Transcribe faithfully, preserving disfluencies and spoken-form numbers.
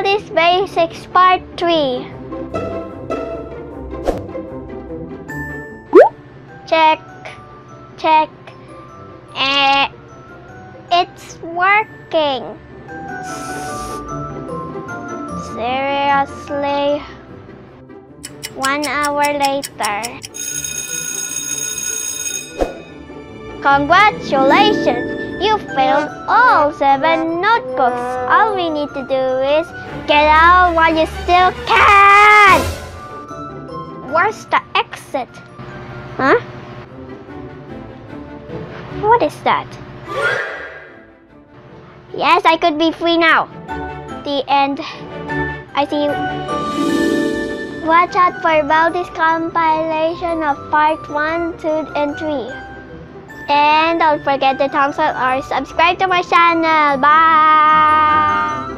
Baldi Basics Part three. Check, check, eh, it's working. Seriously? One hour later. Congratulations! You filled all seven notebooks. All we need to do is get out while you still can! Where's the exit? Huh? What is that? Yes, I could be free now. The end. I see you. Watch out for Baldi's compilation of part one, two, and three. And don't forget to thumbs up or subscribe to my channel. Bye!